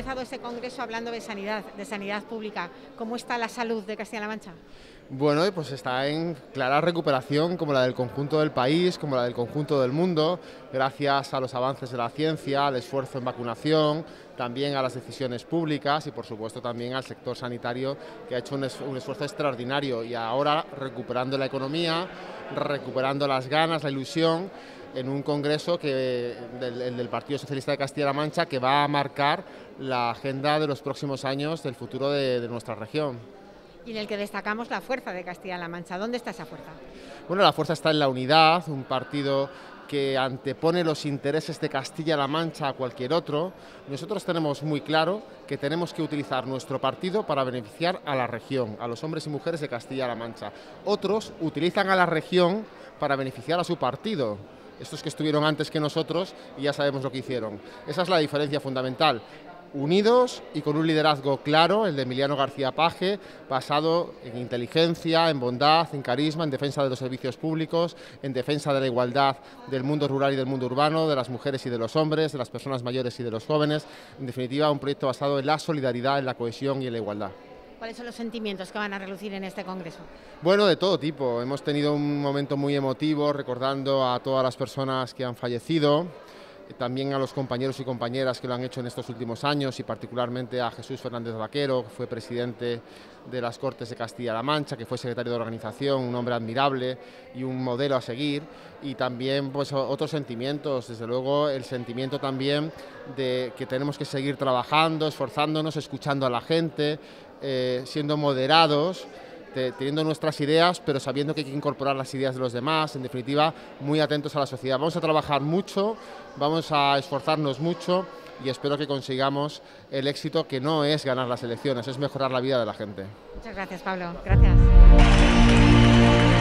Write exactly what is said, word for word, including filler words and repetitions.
empezado este congreso hablando de sanidad, de sanidad pública. ¿Cómo está la salud de Castilla-La Mancha? Bueno, pues está en clara recuperación, como la del conjunto del país, como la del conjunto del mundo, gracias a los avances de la ciencia, al esfuerzo en vacunación, también a las decisiones públicas y, por supuesto, también al sector sanitario, que ha hecho un, es un esfuerzo extraordinario, y ahora recuperando la economía, recuperando las ganas, la ilusión, en un congreso que, del, el del Partido Socialista de Castilla-La Mancha, que va a marcar la agenda de los próximos años del futuro de, de nuestra región. Y en el que destacamos la fuerza de Castilla-La Mancha. ¿Dónde está esa fuerza? Bueno, la fuerza está en la unidad, un partido que antepone los intereses de Castilla-La Mancha a cualquier otro. Nosotros tenemos muy claro que tenemos que utilizar nuestro partido para beneficiar a la región, a los hombres y mujeres de Castilla-La Mancha. Otros utilizan a la región para beneficiar a su partido. Estos que estuvieron antes que nosotros y ya sabemos lo que hicieron. Esa es la diferencia fundamental. Unidos y con un liderazgo claro, el de Emiliano García Paje, basado en inteligencia, en bondad, en carisma, en defensa de los servicios públicos, en defensa de la igualdad del mundo rural y del mundo urbano, de las mujeres y de los hombres, de las personas mayores y de los jóvenes. En definitiva, un proyecto basado en la solidaridad, en la cohesión y en la igualdad. ¿Cuáles son los sentimientos que van a relucir en este congreso? Bueno, de todo tipo. Hemos tenido un momento muy emotivo recordando a todas las personas que han fallecido, también a los compañeros y compañeras que lo han hecho en estos últimos años, y particularmente a Jesús Fernández Vaquero, que fue presidente de las Cortes de Castilla-La Mancha, que fue secretario de organización, un hombre admirable y un modelo a seguir. Y también pues otros sentimientos, desde luego el sentimiento también de que tenemos que seguir trabajando, esforzándonos, escuchando a la gente, eh, siendo moderados, teniendo nuestras ideas, pero sabiendo que hay que incorporar las ideas de los demás, en definitiva, muy atentos a la sociedad. Vamos a trabajar mucho, vamos a esforzarnos mucho y espero que consigamos el éxito, que no es ganar las elecciones, es mejorar la vida de la gente. Muchas gracias, Pablo. Gracias.